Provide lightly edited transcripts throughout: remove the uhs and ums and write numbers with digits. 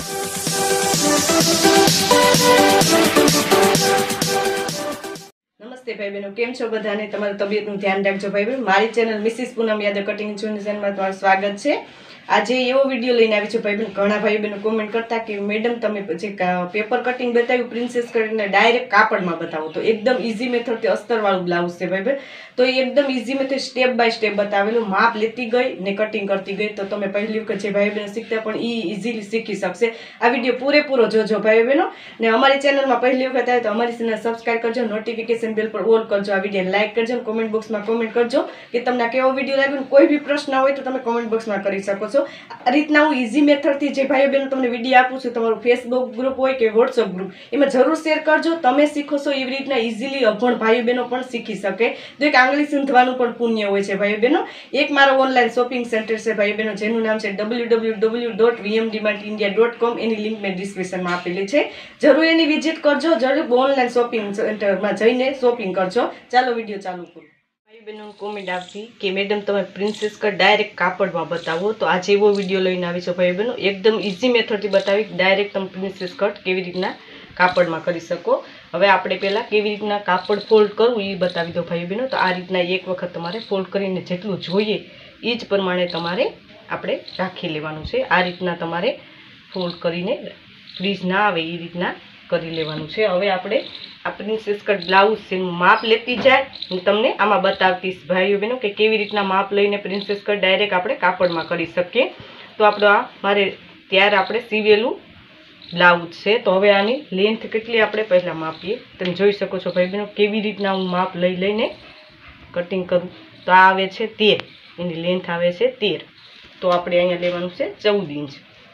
नमस्ते भाई बहनों, केम छो बधाने? तमारी तबियतનું ધ્યાન રાખજો ભાઈ બહેન। મારી channel Mrs Poonam Yadav cutting ચેનલમાં તમારું સ્વાગત છે। આજે એવો વિડીયો લઈને આવી છું ભાઈ બહેન। ઘણા ભાઈ બહેનો કોમેન્ટ કરતા કે મેડમ તમે જે પેપર કટિંગ બતાવ્યું પ્રિન્સેસ કટિંગને ડાયરેક્ટ કાપડમાં બતાવો તો એકદમ ઈઝી મેથડથી અસ્તરવાળું બ્લાઉઝ છે ભાઈ બહેન। તો એ એકદમ easy method step by step બતાવેલું, માપ લેતી ગઈ ને કટિંગ કરતી ગઈ। તો તમે પહેલી વખત જે ભાઈ બહેનો શીખતા પણ એ ઇઝીલી શીખી શકશે। આ વિડીયો પૂરેપૂરો જોજો ભાઈ બહેનો। ને અમારી ચેનલમાં પહેલી વખત આવે તો અમારી ચેનલ સબસ્ક્રાઇબ કરજો, નોટિફિકેશન બેલ પર ઓલ કરજો, આ વિડીયો લાઈક કરજો, કોમેન્ટ બોક્સમાં કોમેન્ટ કરજો કે તમને કેવો વિડીયો લાગ્યો। કોઈ બી પ્રશ્ન હોય તો તમે કોમેન્ટ બોક્સમાં કરી શકો છો। આ રીતના હું ઈઝી મેથડથી જે ભાઈઓ બહેનો તમને વિડીયો આપું છું, તમારું ફેસબુક ગ્રુપ હોય કે વોટ્સઅપ ગ્રુપ, એમાં જરૂર શેર કરજો। તમે શીખો છો એવી રીતના ઇઝીલી અભણ ભાઈઓ બહેનો પણ શીખી શકે। તો એક આંગળી સૂંધવાનું પણ પુણ્ય હોય છે ભાઈઓ બહેનો। એક મારો ઓનલાઈન શોપિંગ સેન્ટર છે ભાઈઓ બહેનો, જેનું નામ છે www.vmdemartindia.com। એની લિંક મેં ડિસ્ક્રિપ્શનમાં આપેલી છે, જરૂર એની વિઝિટ કરજો, જરૂર ઓનલાઈન શોપિંગ સેન્ટરમાં જઈને શોપિંગ કરજો। ચાલો વિડીયો ચાલુ કરું। ભાઈ બહેનો કોમેન્ટ આપતી કે મેડમ તમે પ્રિન્સેસ કટ ડાયરેક્ટ કાપડમાં બતાવો, તો આજે એવો વિડીયો લઈને આવી છો ભાઈ બહેનો। એકદમ ઇઝી મેથડથી બતાવી ડાયરેક્ટ તમે પ્રિન્સેસ કટ કેવી રીતના કાપડમાં કરી શકો। હવે આપણે પહેલાં કેવી રીતના કાપડ ફોલ્ડ કરવું એ બતાવી દો ભાઈ બહેનો। તો આ રીતના એક વખત તમારે ફોલ્ડ કરીને જેટલું જોઈએ એ જ પ્રમાણે તમારે આપણે રાખી લેવાનું છે। આ રીતના તમારે ફોલ્ડ કરીને ફ્રીઝ ના આવે એ રીતના કરી લેવાનું છે। હવે આપણે આ પ્રિન્સેસ કટ બ્લાઉઝ છે એનું માપ લેતી જાય હું તમને આમાં બતાવતી ભાઈઓ બહેનો કે કેવી રીતના માપ લઈને પ્રિન્સેસ કટ ડાયરેક્ટ આપણે કાપડમાં કરી શકીએ। તો આપણો આ મારે ત્યાર આપણે સીવેલું બ્લાઉઝ છે। તો હવે આની લેન્થ કેટલી આપણે પહેલાં માપીએ। તમે જોઈ શકો છો ભાઈ બહેનો કેવી રીતના હું માપ લઈને કટિંગ કરું। તો આ આવે છે 13, એની લેન્થ આવે છે 13। તો આપણે અહીંયા લેવાનું છે 14 ઇંચ।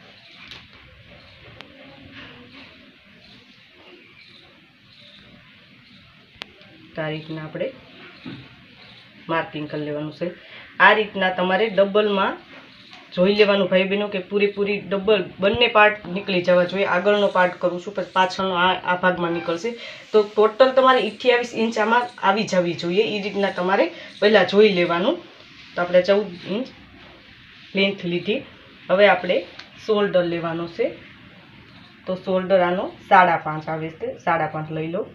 તો આ રીતના આપણે માર્કિંગ કરી લેવાનું છે। આ રીતના તમારે ડબલમાં જોઈ લેવાનું ભાઈ બહેનો કે પૂરેપૂરી ડબલ બંને પાર્ટ નીકળી જવા જોઈએ। આગળનો પાર્ટ કરું છું પછી પાછળનો આ ભાગમાં નીકળશે। તો ટોટલ તમારે 28 ઇંચ આમાં આવી જવી જોઈએ, એ રીતના તમારે પહેલાં જોઈ લેવાનું। તો આપણે 14 ઇંચ લેન્થ લીધી। હવે આપણે શોલ્ડર લેવાનો છે। તો શોલ્ડર આનો 5.5 આવે છે, 5.5 લઈ લો।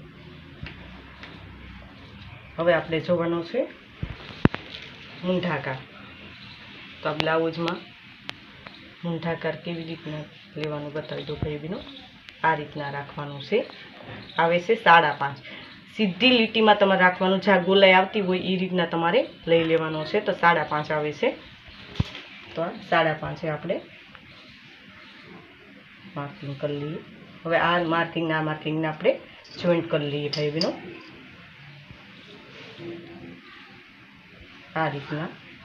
હવે આપણે જોવાનું છે મૂંઢાકાર। તો આ બ્લાઉઝમાં મૂંઢાકાર કેવી રીતના લેવાનું બતાવી દો ભાઈ બહેનો। આ રીતના રાખવાનું છે, આવે છે 5.5। સીધી લીટીમાં તમારે રાખવાનું, જ્યાં ગોલાઈ આવતી હોય એ રીતના તમારે લઈ લેવાનો છે। તો 5.5 આવે છે। તો આ 5.5 આપણે માર્કિંગ કરી લઈએ। હવે આ માર્કિંગને આપણે જોઈન્ટ કરી લઈએ ભાઈ બહેનો। આ રીતના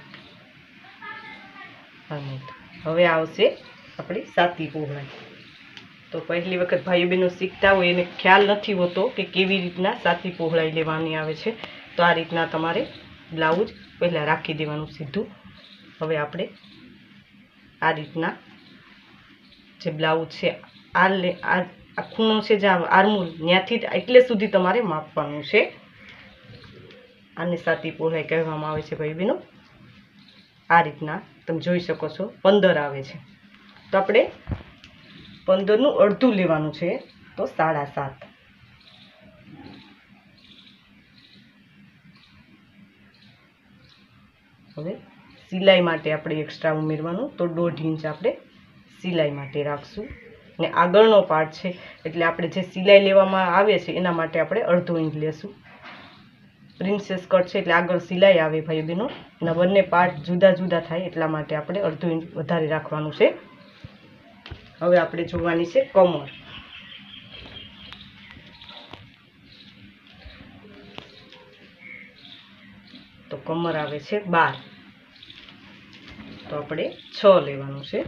હવે આવશે આપણી છાતી પહોળાઈ। તો પહેલી વખત ભાઈ બહેનો શીખતા હોય એને ખ્યાલ નથી હોતો કે કેવી રીતના છાતી પહોળાઈ લેવાની આવે છે। તો આ રીતના તમારે બ્લાઉઝ પહેલાં રાખી દેવાનું સીધું। હવે આપણે આ રીતના જે બ્લાઉઝ છે આ ખૂણો છે જ્યાં આર્મહોલ ત્યાંથી એટલે સુધી તમારે માપવાનું છે। આને છાતી પહોળાઈ કહેવામાં આવે છે ભાઈ બહેનો। આ રીતના તમે જોઈ શકો છો 15 આવે છે। તો આપણે 15નું અડધું લેવાનું છે, તો 7.5। હવે સિલાઈ માટે આપણે એક્સ્ટ્રા ઉમેરવાનું, તો 1.5 ઇંચ આપણે સિલાઈ માટે રાખશું। ને આગળનો પાર્ટ છે એટલે આપણે જે સિલાઈ લેવામાં આવે છે એના માટે આપણે 1/2 ઇંચ લેશું। પ્રિન્સેસ કટ છે એટલે આગળ સિલાઈ આવે ભાઈ બહેનો, અને બંને પાર્ટ જુદા જુદા થાય એટલા માટે આપણે 1/2 ઇંચ વધારે રાખવાનું છે। હવે આપણે જોવાની છે કમર। તો કમર આવે છે 12, તો આપણે 6 લેવાનું છે।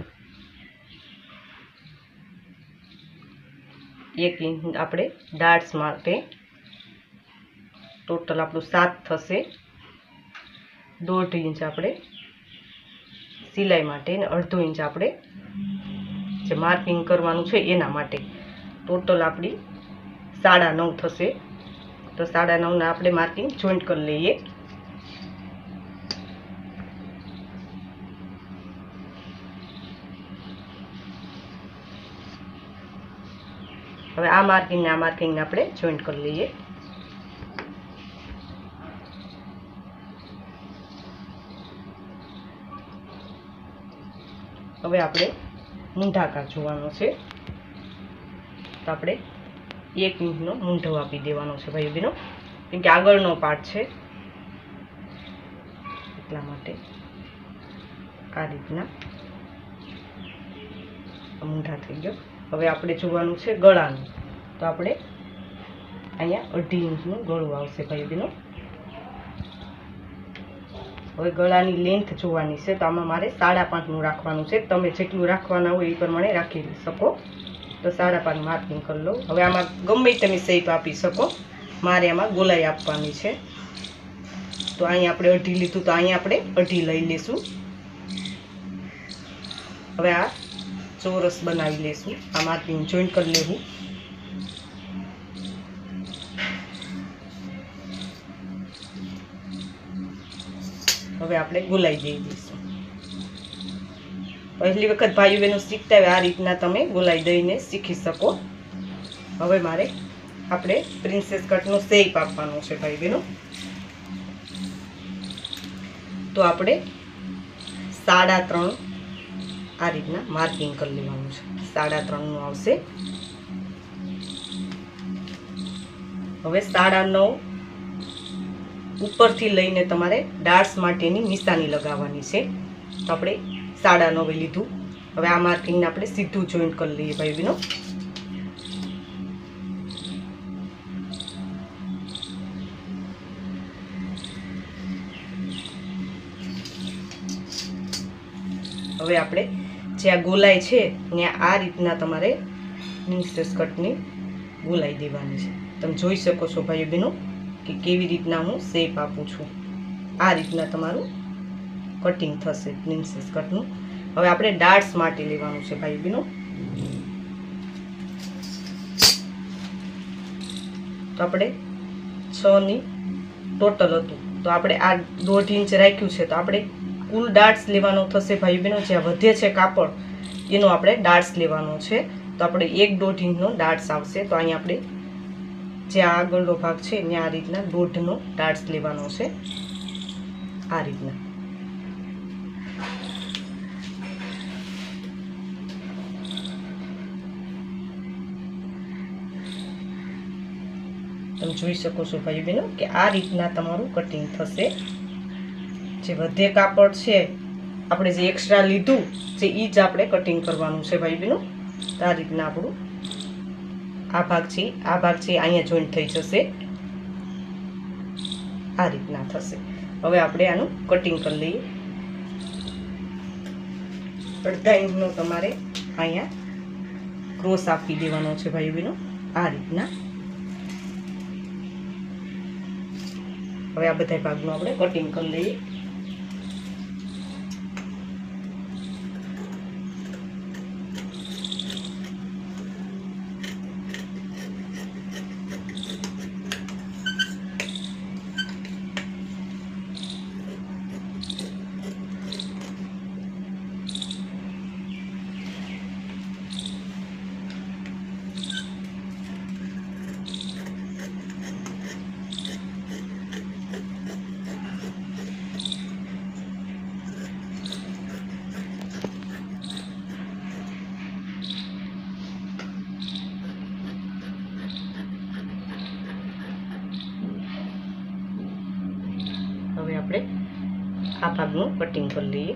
1 ઇંચ આપણે ડાર્ટ્સ માટે, ટોટલ આપણું 7 થશે। 1.5 ઇંચ આપણે સિલાઈ માટે અને 1/2 ઇંચ આપણે જે માર્કિંગ કરવાનું છે એના માટે, ટોટલ આપણી 9.5 થશે। તો 9.5 આપણે માર્કિંગ જોઈન્ટ કરી લઈએ। હવે આ માર્કિંગને આપણે જોઈન્ટ કરી લઈએ। હવે આપણે મૂંઢાકાર જોવાનો છે, તો આપણે 1 ઇંચનો મૂંઢો આપી દેવાનો છે ભાઈ બહેનો, કેમ કે આગળનો પાર્ટ છે એટલા માટે આ રીતના મૂંઢા થઈ ગયો। હવે આપણે જોવાનું છે ગળાનું, તો આપણે અહીંયા 2.5 ઇંચનું ગળું આવશે ભાઈ બહેનો। હવે ગળાની લેન્થ જોવાની છે, તો આમાં મારે 5.5નું રાખવાનું છે। તમે જેટલું રાખવાના હોય એ પ્રમાણે રાખી શકો, તો 5.5 માર્કિંગ કરી લો। હવે આમાં ગમે તમે શેપ આપી શકો, મારે આમાં ગોલાઈ આપવાની છે, તો અહીંયા આપણે 2.5 લીધું, તો અહીંયા આપણે 2.5 લઈ લેશું। હવે આ ચોરસ બનાવી લેશું, આ માર્કિંગ જોઈન્ટ કરી લેવું। હવે આપણે ગોલાઈ દઈ દઈશું। પહેલી વખત ભાઈઓ બહેનો શીખતા હોય આ રીતના તમે ગોલાઈ દઈને શીખી શકો। હવે મારે આપણે પ્રિન્સેસ કટનો શેપ આપવાનો છે ભાઈ બહેનો, તો આપણે 3.5 આ રીતના માર્કિંગ કરી લેવાનું છે, 3.5નું આવશે। હવે 9.5 ઉપરથી લઈને તમારે ડાર્ટ્સ માટેની નિશાની લગાવવાની છે, તો આપણે 9.5 લીધું। હવે આ માર્કિંગને આપણે સીધું જોઈન્ટ કરી લઈએ ભાઈ બહેનો। હવે આપણે જે આ ગોલાઈ છે ને આ રીતના તમારે પ્રિન્સેસ કટની ગોલાઈ દેવાની છે। તમે જોઈ શકો છો ભાઈ બહેનો કે કેવી રીતના હું શેપ આપું છું, આ રીતના તમારું કટિંગ થશે પ્રિન્સેસ કટનું। હવે આપણે ડાર્ટ્સ માટે લેવાનું છે ભાઈ બહેનો, તો આપણે 6ની ટોટલ હતું, તો આપણે આ 1.5 ઇંચ રાખ્યું છે, તો આપણે કુલ ડાર્ટ્સ લેવાનો થશે ભાઈ બહેનો, જ્યાં વધે છે કાપડ એનો આપણે ડાર્ટ્સ લેવાનો છે, તો આપણે 1.5 ઇંચનો ડાર્ટ્સ આવશે। તો અહીંયા આપણે જે આગળનો ભાગ છે ત્યાં આ રીતના 1.5નો ડાર્ટ્સ લેવાનો છે, આ રીતના। તમે જોઈ શકો છો ભાઈ બહેનો કે આ રીતના તમારું કટિંગ થશે। જે વધે કાપડ છે આપણે જે એક્સ્ટ્રા લીધું છે એ જ આપણે કટિંગ કરવાનું છે ભાઈ બહેનો। તો આ રીતના આપણું આ ભાગ છે અહીંયા જોઈન્ટ થઈ જશે, આ રીતના થશે। હવે આપણે આનું કટિંગ કરી લઈએ। 1.5 ઇંચનો તમારે અહીંયા ક્રોસ આપી દેવાનો છે ભાઈ બહેનો, આ રીતના। હવે આ બધા ભાગનું આપણે કટિંગ કરી લઈએ। હવે આપણે આ ભાગનું કટિંગ કરી લઈએ।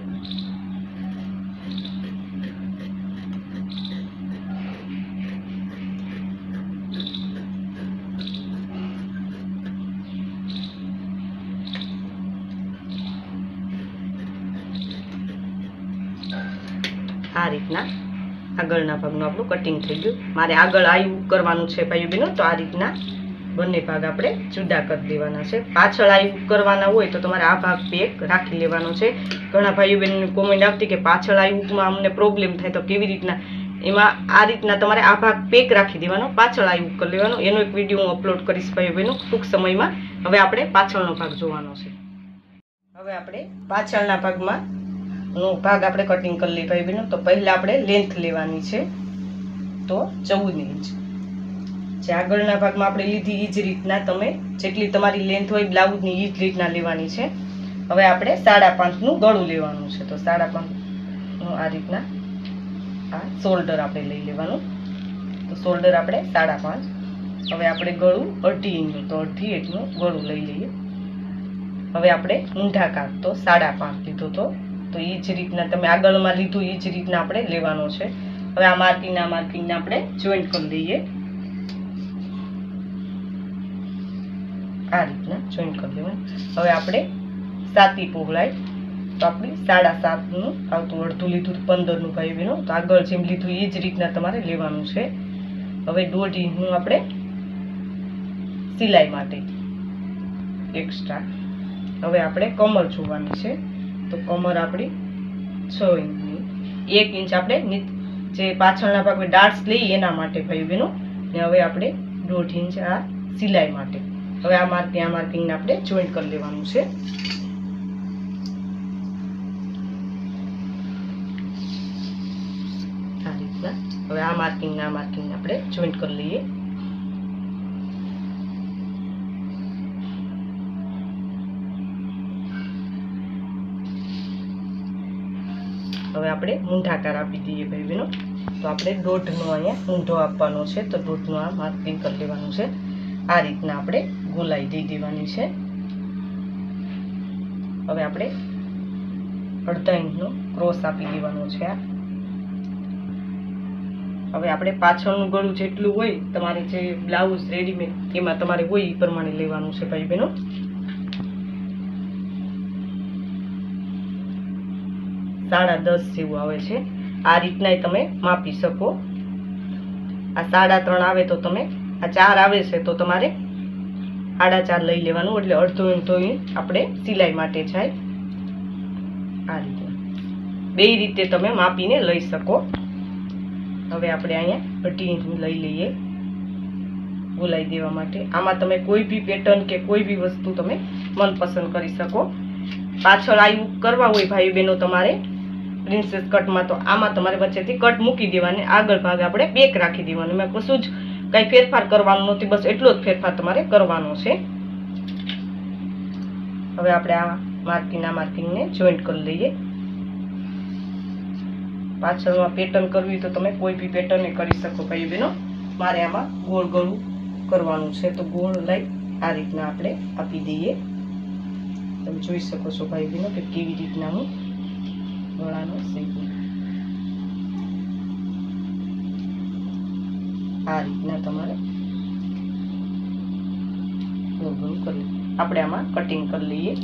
આ રીતના આગળના ભાગનું આપણું કટિંગ થઈ ગયું। મારે આગળ આયુ કરવાનું છે ભાઈઓ બહેનો, તો આ રીતના બંને ભાગ આપણે જુદા કરી દેવાના છે। પાછળ આયુ કરવાના હોય તો તમારે આ ભાગ પેક રાખી લેવાનો છે। ઘણા ભાઈઓ બહેનોની કોમેન્ટ આવતી કે પાછળ આયુમાં અમને પ્રોબ્લેમ થાય, તો કેવી રીતના, એમાં આ રીતના તમારે આ ભાગ પેક રાખી દેવાનો, પાછળ આયુ કરી લેવાનો। એનો એક વિડીયો હું અપલોડ કરીશ ભાઈઓ બહેનો ટૂંક સમયમાં। હવે આપણે પાછળનો ભાગ જોવાનો છે। હવે આપણે પાછળના ભાગમાં નો ભાગ આપણે કટિંગ કરી લઈએ ભાઈ બહેનો। તો પહેલા આપણે લેન્થ લેવાની છે, તો 14 ઇંચ। જે આગળના ભાગમાં આપણે લીધી એ જ રીતના તમે જેટલી તમારી લેન્થ હોય બ્લાઉઝની એ જ રીતના લેવાની છે. હવે આપણે 5.5નું ગળું લેવાનું છે. તો 5.5નું આ રીતના આ શોલ્ડર આપણે લઈ લેવાનું. તો શોલ્ડર આપણે 5.5. હવે આપણે ગળું 1.5 ઇંચનું, તો 1.5 એટલું ગળું લઈ લઈએ. હવે આપણે ઊંધા કાપ તો 5.5 લીધો તો એ જ રીતના તમે આગળમાં લીધું એ જ રીતના આપણે લેવાનો છે. હવે આ માર્કિંગને આપણે જોઈન્ટ કરી લઈએ. આ રીતના જોઈન્ટ કરી લેવાનું. હવે આપણે સાતી પહોળાઈ તો આપણે 7.5નું આવતું, અડધું લીધું 15નું ભાઈ બહેનો. તો આગળ જેમ લીધું એ જ રીતના તમારે લેવાનું છે. હવે 1.5 ઇંચનું આપણે સિલાઈ માટે એક્સ્ટ્રા. હવે આપણે કમર જોવાની છે. તો કમર આપણી 6 ઇંચની, 1 ઇંચ આપણે જે પાછળના ભાગમાં ડાર્ટ્સ લઈએ એના માટે ભાઈ બહેનો. ને હવે આપણે 1.5 ઇંચ આ સિલાઈ માટે. હવે આ માર્કિંગને આપણે જોઈન્ટ કરી લેવાનું છે. આ રીતના હવે આ માર્કિંગને આપણે જોઈન્ટ કરી લઈએ. હવે આપણે મૂંઢાકાર આપી દઈએ ભાઈ બહેનો. તો આપણે 1.5નો અહીંયા ઊંધો આપવાનો છે. તો 1.5નું આ માર્કિંગ કરી લેવાનું છે. આ રીતના આપણે ગોલાઈ દઈ દેવાની છે. હવે આપણે 1.5 ઇંચનો ક્રોસ આપી દેવાનો છે. હવે આપણે પાછળનું ગળું જેટલું હોય તમારે જે બ્લાઉઝ રેડીમેડ એમાં તમારે હોય એ પ્રમાણે લેવાનું છે ભાઈ બહેનો. સાડા 10 જેવું આવે છે. આ રીતના તમે માપી શકો. આ 3.5 આવે તો તમે આ 4 આવે છે તો તમારે 4.5 લઈ લેવાનું. એટલે અડધો ઇંચ આપણે સિલાઈ માટે જાય. આ રીતના બે રીતે તમે માપીને લઈ શકો. હવે આપણે અહીંયા 2.5 ઇંચનું લઈ લઈએ ગોલાઈ દેવા માટે. આમાં તમે કોઈ બી પેટર્ન કે કોઈ બી વસ્તુ તમે મનપસંદ કરી શકો. પાછળ આવું કરવા હોય ભાઈ બહેનો તમારે પ્રિન્સેસ કટમાં, તો આમાં તમારે વચ્ચેથી કટ મૂકી દેવાની, આગળ ભાગ આપણે બેક રાખી દેવાનું. મેં કશું જ કંઈ ફેરફાર કરવાનું નથી, બસ એટલો જ ફેરફાર તમારે કરવાનો છે. હવે આપણે આ માર્કિંગને જોઈન્ટ કરી લઈએ. પાછળમાં પેટર્ન કરવી તો તમે કોઈ બી પેટર્ન કરી શકો ભાઈ બહેનો. મારે આમાં ગોળ ગળું કરવાનું છે. તો ગોળ લઈ આ રીતના આપણે આપી દઈએ. તમે જોઈ શકો છો ભાઈ બહેનો કે કેવી રીતનાનું ગળાનો શેપ. આ રીતના તમારે ગોળ ગળું કરી આપણે આમાં કટિંગ કરી લઈએ.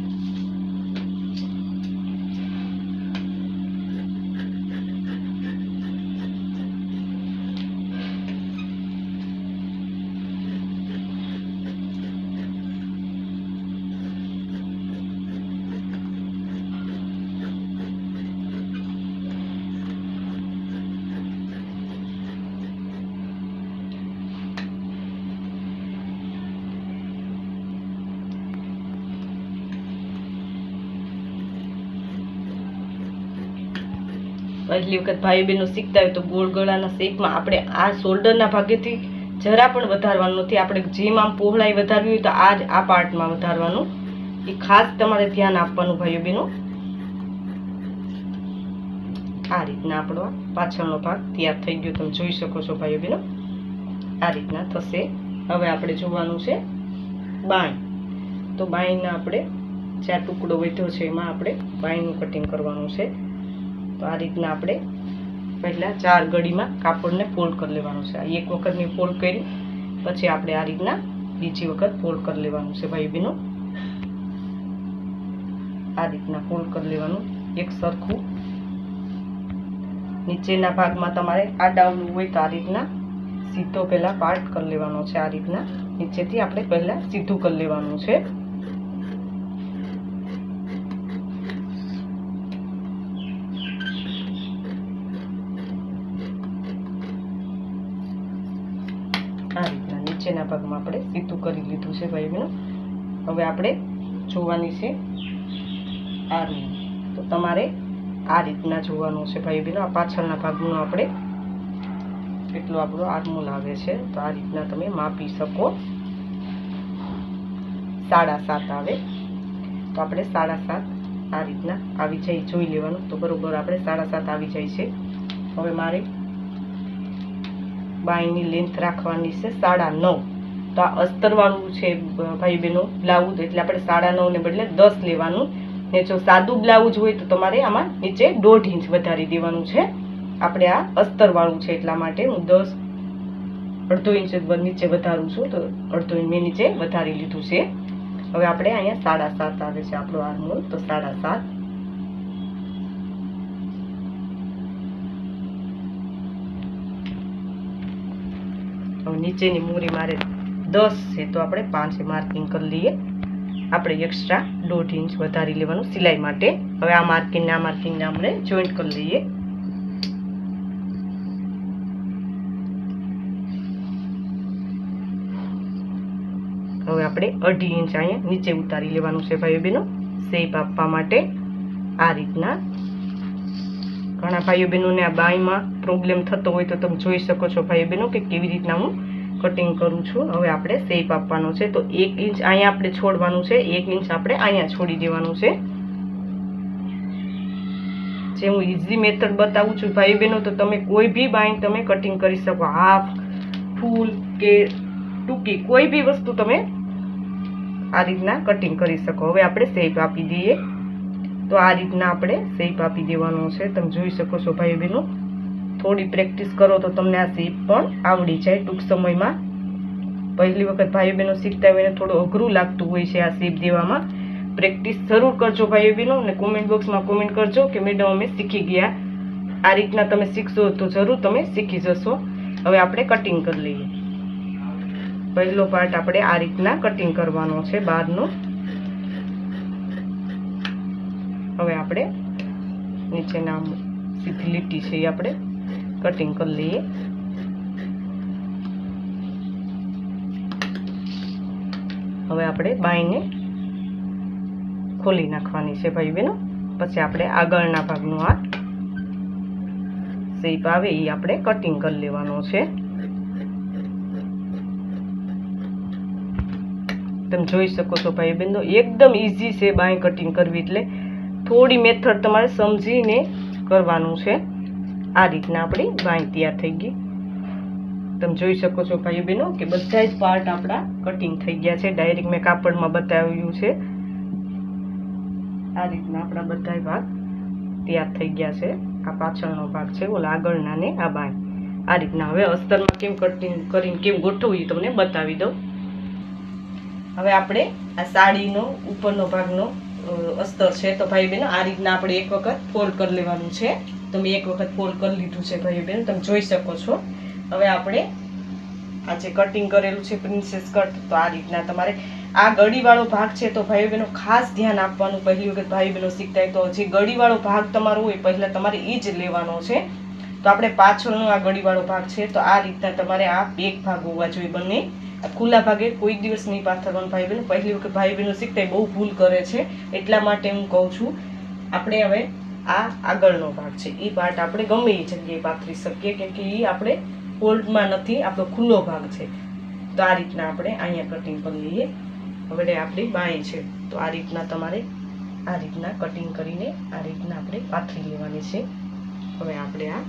પહેલી વખત ભાઈ બહેનો શીખતા હોય તો ગોળ ગળાના શેપમાં આપણે આ શોલ્ડરના ભાગેથી જરા પણ વધારવાનું નથી. આપણે જેમ આમ પહોળાઈ વધારવી હોય તો આ પાર્ટમાં વધારવાનું. એ ખાસ તમારે ધ્યાન આપવાનું ભાઈઓ બહેનો. આ રીતના આપણો પાછળનો ભાગ તૈયાર થઈ ગયો, તમે જોઈ શકો છો ભાઈઓ બહેનો. આ રીતના થશે. હવે આપણે જોવાનું છે બાય. તો બાયના આપણે જે ટુકડો વધ્યો છે એમાં આપણે બાયનું કટિંગ કરવાનું છે. તો આ રીતના આપણે પહેલાં 4 ગળીમાં કાપડને ફોલ્ડ કરી લેવાનું છે. એક વખતની ફોલ્ડ કરી પછી આપણે આ રીતના બીજી વખત ફોલ્ડ કરી લેવાનું છે ભાઈ બહેનો. આ રીતના ફોલ્ડ કરી લેવાનું એક સરખું. નીચેના ભાગમાં તમારે આડાવલું હોય તો આ રીતના સીધો પહેલાં પાર્ટ કરી લેવાનો છે. આ રીતના નીચેથી આપણે પહેલાં સીધું કરી લેવાનું છે. આ રીતના નીચેના ભાગમાં આપણે સીધું કરી લીધું છે ભાઈ બહેનો. હવે આપણે જોવાની છે આ રીત. તો તમારે આ રીતના જોવાનું છે ભાઈ બહેનો. આ પાછળના ભાગનું આપણે કેટલો આપણો આર્મહોલ આવે છે. તો આ રીતના તમે માપી શકો. 7.5 આવે તો આપણે 7.5 આ રીતના આવી જાય જોઈ લેવાનું. તો બરોબર આપણે 7.5 આવી જાય છે. હવે મારે બાંયની લેન્થ રાખવાની છે 9.5. તો આ અસ્તરવાળું છે ભાઈ બહેનો બ્લાઉઝ, એટલે આપણે 9.5 ને બદલે 10 લેવાનું. ને જો સાદું બ્લાઉઝ હોય તો તમારે આમાં નીચે 1.5 ઇંચ વધારી દેવાનું છે. આપણે આ અસ્તરવાળું છે એટલા માટે હું 1/2 ઇંચ નીચે વધારું છું. તો 1/2 ઇંચ મેં નીચે વધારી લીધું છે. હવે આપણે અહીંયા 7.5 આવે છે આપણો આર્મહોલ. તો 7.5 હવે નીચેની મૂરી મારે 10 છે તો આપણે 5 માર્કિંગ કરી લઈએ. આપણે એક્સ્ટ્રા 1.5 ઇંચ વધારી લેવાનું સિલાઈ માટે. હવે આ માર્કિંગને આપણે જોઈન્ટ કરી લઈએ. હવે આપણે 2.5 ઇંચ અહીંયા નીચે ઉતારી લેવાનું છે ભાઈઓ બહેનો શેપ આપવા માટે. આ રીતના ઘણા ભાઈઓ બહેનોને આ બાંયમાં પ્રોબ્લેમ થતો હોય તો તમે જોઈ શકો છો ભાઈઓ બહેનો કે કેવી રીતના હું કટિંગ કરું છું. હવે આપણે શેપ આપવાનો છે. તો 1 ઇંચ અહીંયા આપણે છોડવાનું છે, 1 ઇંચ આપણે અહીંયા છોડી દેવાનું છે. જે હું ઇઝી મેથડ બતાવું છું ભાઈ બહેનો, તો તમે કોઈ બી બાંય તમે કટિંગ કરી શકો. હાફ, ફૂલ કે ટૂંકી કોઈ બી વસ્તુ તમે આ રીતના કટિંગ કરી શકો. હવે આપણે શેપ આપી દઈએ. તો આ રીતના આપણે શેપ આપી દેવાનો છે. તમે જોઈ શકો છો ભાઈ બહેનો. થોડી પ્રેક્ટિસ કરો તો તમને આ શેપ પણ આવડી જાય ટૂંક સમયમાં. પહેલી વખત ભાઈ બહેનો શીખતા હોય થોડું અઘરું લાગતું હોય છે આ શેપ દેવામાં. પ્રેક્ટિસ જરૂર કરજો ભાઈ બહેનો, અને કોમેન્ટ બોક્સમાં કોમેન્ટ કરજો કે મેડમ અમે શીખી ગયા. આ રીતના તમે શીખશો તો જરૂર તમે શીખી જશો. હવે આપણે કટિંગ કરી લઈએ. પહેલો પાર્ટ આપણે આ રીતના કટિંગ કરવાનો છે બહારનો. હવે આપણે નીચેના સીધી લીટી છે એ આપણે કટિંગ કરી લઈએ. હવે આપણે બાંયને ખોલી નાખવાની છે ભાઈ બહેનો. પછી આપણે આગળના ભાગનો આ શેપ આવે એ આપણે કટિંગ કરી લેવાનો છે. તમે જોઈ શકો છો ભાઈ બહેનો એકદમ ઈઝી છે બાંય કટિંગ કરવી. એટલે થોડી મેથડ તમારે સમજીને કરવાનું છે. આ રીતના આપણી બાંય તૈયાર થઈ ગઈ. તમે જોઈ શકો છો ભાઈ બહેનો કે બધા જ પાર્ટ આપણા કટિંગ થઈ ગયા છે. ડાયરેક્ટ મેં કાપડમાં બતાવ્યું છે. આ રીતના આપણા બધા ભાગ તૈયાર થઈ ગયા છે. આ પાછળનો ભાગ છે, ઓલા આગળના ને આ બાંય. આ રીતના હવે અસ્તરમાં કેમ કટિંગ કરીને કેમ ગોઠવવું એ તમને બતાવી દઉં. હવે આપણે આ સાડીનો ઉપરનો ભાગનો અસ્તર છે. તો ભાઈ બહેનો આ રીતના આપણે એક વખત ફોલ્ડ કરી લેવાનું છે. તો મેં એક વખત ફોલ્ડ કરી લીધું છે ભાઈ બહેનો, તમે જોઈ શકો છો. હવે આપણે આ જે કટિંગ કરેલું છે પ્રિન્સેસ કટ, તો આ રીતના તમારે આ ગળીવાળો ભાગ છે તો ભાઈ બહેનો ખાસ ધ્યાન આપવાનું. પહેલી વખત ભાઈ બહેનો શીખતા હોય તો જે ગળીવાળો ભાગ તમારો હોય પહેલાં તમારે એ જ લેવાનો છે. તો આપણે પાછળનો આ ગળીવાળો ભાગ છે તો આ રીતના તમારે આ એક ભાગ હોવા જોઈએ. બંને ખુલ્લા ભાગે કોઈ દિવસ નહીં પાથરવાનું ભાઈ બહેનો. પહેલી વખત ભાઈ બહેનો શીખતા બહુ ભૂલ કરે છે, એટલા માટે હું કહું છું. આપણે હવે આ આગળનો ભાગ છે એ પાર્ટ આપણે ગમે એ જગ્યાએ પાથરી શકીએ, કેમ કે એ આપણે ફોલ્ડમાં નથી, આપણો ખુલ્લો ભાગ છે. તો આ રીતના આપણે અહીંયા કટિંગ કરી લઈએ. હવે આપણી બાંય છે તો આ રીતના તમારે આ રીતના કટિંગ કરીને આ રીતના આપણે પાથરી લેવાની છે. હવે આપણે આ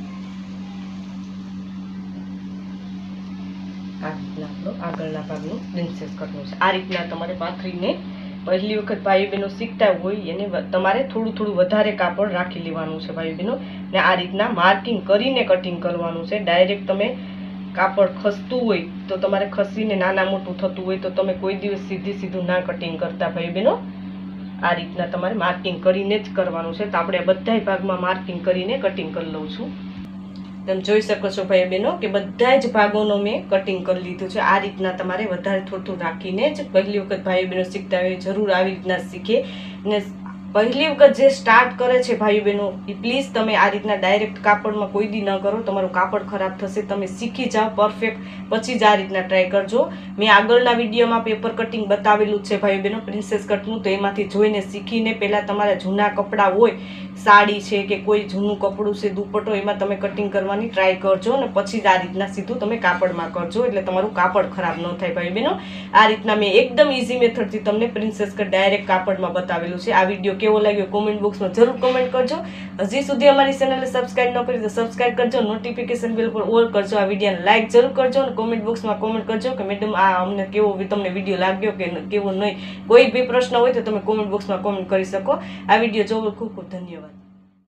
રીતના આપણો આગળના ભાગનું પ્રિન્સેસ કટનું છે. આ રીતના તમારે પાથરીને પહેલી વખત ભાઈ બહેનો શીખતા હોય એને તમારે થોડું થોડું વધારે કાપડ રાખી લેવાનું છે ભાઈ બહેનો. ને આ રીતના માર્કિંગ કરીને કટિંગ કરવાનું છે. ડાયરેક્ટ તમે કાપડ ખસતું હોય તો તમારે ખસીને નાના મોટું થતું હોય તો તમે કોઈ દિવસ સીધું ના કટિંગ કરતા ભાઈ બહેનો. આ રીતના તમારે માર્કિંગ કરીને જ કરવાનું છે. તો આપણે બધા ભાગમાં માર્કિંગ કરીને કટિંગ કરી લઉં છું. તમે જોઈ શકો છો ભાઈ બહેનો કે બધા જ ભાગોનો મેં કટિંગ કરી લીધું છે. આ રીતના તમારે વધારે થોડું રાખીને જ પહેલી વખત ભાઈ બહેનો શીખતા હોય જરૂર આવી રીતના શીખે. ને પહેલી વખત જે સ્ટાર્ટ કરે છે ભાઈ બહેનો એ પ્લીઝ તમે આ રીતના ડાયરેક્ટ કાપડમાં કોઈ દી ન કરો. તમારું કાપડ ખરાબ થશે. તમે શીખી જાઓ પરફેક્ટ પછી જ આ રીતના ટ્રાય કરજો. મેં આગળના વિડીયોમાં પેપર કટિંગ બતાવેલું છે ભાઈ બહેનો પ્રિન્સેસ કટનું, તો એમાંથી જોઈને શીખીને પહેલાં તમારા જૂના કપડાં હોય સાડી છે કે કોઈ જૂનું કપડું છે, દુપટ્ટો, એમાં તમે કટિંગ કરવાની ટ્રાય કરજો અને પછી જ આ રીતના સીધું તમે કાપડમાં કરજો, એટલે તમારું કાપડ ખરાબ ન થાય ભાઈ બહેનો. આ રીતના મેં એકદમ ઇઝી મેથડથી તમને પ્રિન્સેસ કટ ડાયરેક્ટ કાપડમાં બતાવેલું છે. આ વિડીયો કેવો લાગ્યો કોમેન્ટ બોક્સમાં જરૂર કોમેન્ટ કરજો. હજી સુધી અમારી ચેનલને સબસ્ક્રાઇબ ન કરી તો સબસ્ક્રાઇબ કરજો, નોટિફિકેશન બેલ પર ઓલ કરજો, આ વિડીયોને લાઇક જરૂર કરજો અને કોમેન્ટ બોક્સમાં કોમેન્ટ કરજો કે મેડમ આ અમને કેવો તમને વિડીયો લાગ્યો કે કેવો નહીં. કોઈ બી પ્રશ્ન હોય તો તમે કોમેન્ટ બોક્સમાં કોમેન્ટ કરી શકો. આ વિડીયો જોવો ખૂબ ખૂબ ધન્યવાદ.